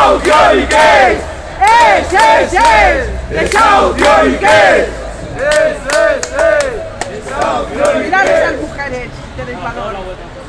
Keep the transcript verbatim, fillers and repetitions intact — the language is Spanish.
Sautioniqués! ¡Es, es, es! ¡De Sautioniqués! ¡Es, es, es! ¡De Sautioniqués! Mirad esas mujeres, tenéis valor.